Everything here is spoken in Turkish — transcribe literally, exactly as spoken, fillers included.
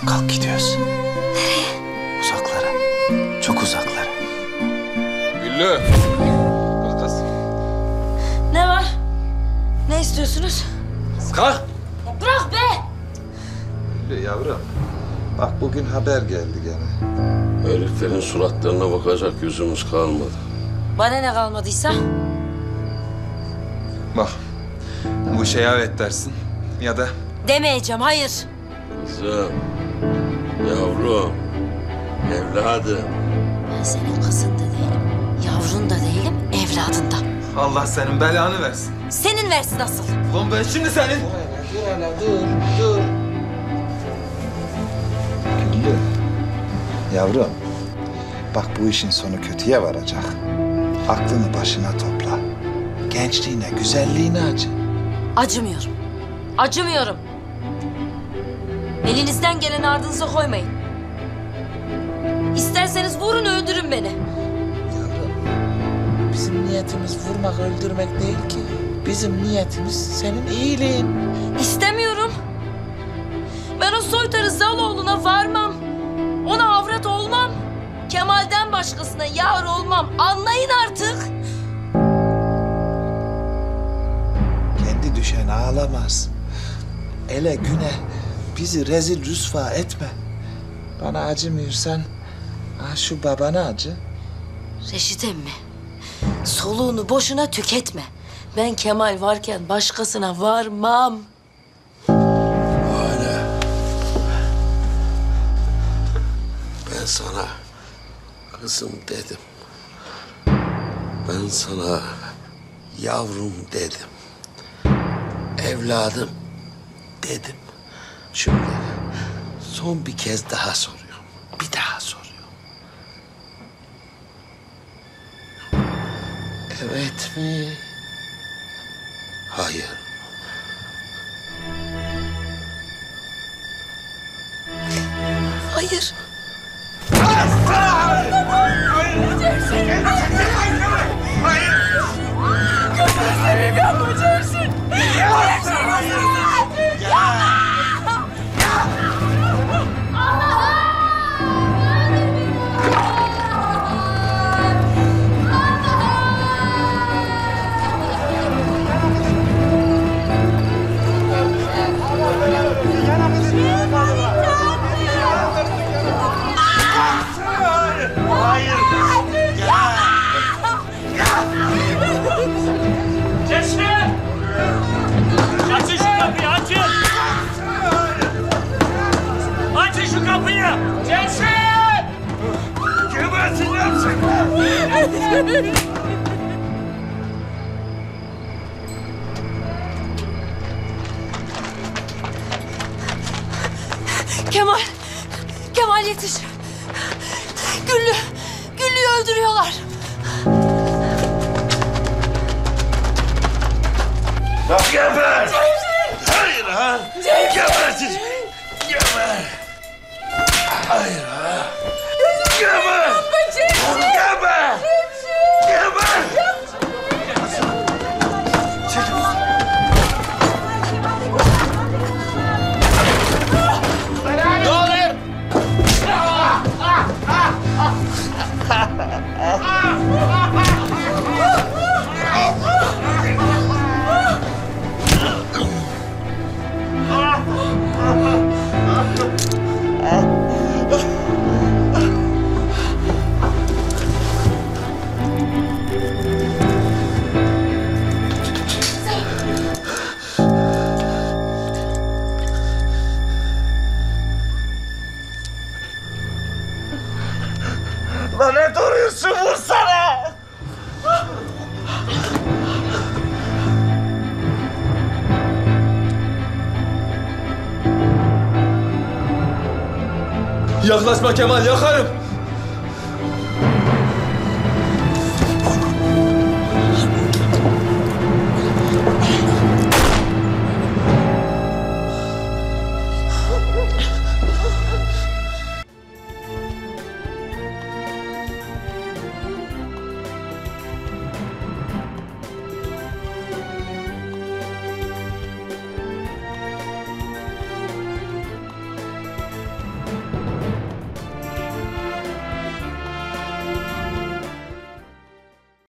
Kalk gidiyoruz. Nereye? Uzaklara. Çok uzaklara. Güllü. Kalk kız. Ne var? Ne istiyorsunuz? Kalk. Ya bırak be! Güllü yavrum. Bak bugün haber geldi gene. Heriflerin suratlarına bakacak yüzümüz kalmadı. Bana ne kalmadıysa? Bak. Bu işe evet dersin. Ya da Demeyeceğim, hayır. Kızım, yavrum, evladım. Ben senin kızın da değilim, yavrun da değilim, evladın da. Allah senin belanı versin. Senin versin asıl. Ulan ben şimdi senin... Dur hele dur, dur. Güllü. Yavrum. Bak bu işin sonu kötüye varacak. Aklını başına topla. Gençliğine, güzelliğine acı. Acımıyorum. Acımıyorum. Elinizden geleni ardınıza koymayın. İsterseniz vurun, öldürün beni. Yavrum, bizim niyetimiz vurmak, öldürmek değil ki. Bizim niyetimiz senin iyiliğin. İstemiyorum. Ben o soytarı Zaloğlu'na varmam. Ona avrat olmam. Kemal'den başkasına yar olmam. Anlayın artık. Kendi düşen ağlamaz. Ele güne bizi rezil rüsva etme. Bana acımıyorsan ha şu babana acı. Reşit emmi, soluğunu boşuna tüketme. Ben Kemal varken başkasına varmam. Öyle. Ben sana kızım dedim. Ben sana yavrum dedim. Evladım dedim. Şimdi son bir kez daha soruyorum. Bir daha soruyorum. Evet mi? Hayır. Hayır. Açın şu kapıyı, açın! Açın şu kapıyı! Cemşir! Geberteceğim seni! Kemal, Kemal yetiş. Güllü, Güllü'yü öldürüyorlar. Geber! Hayır ha! Gebertin! Geber! Hayır ha! Geber! Geber! Geber! Ne oluyor? Lan ne duruyorsun, vursana! Yaklaşma Kemal, yakarım.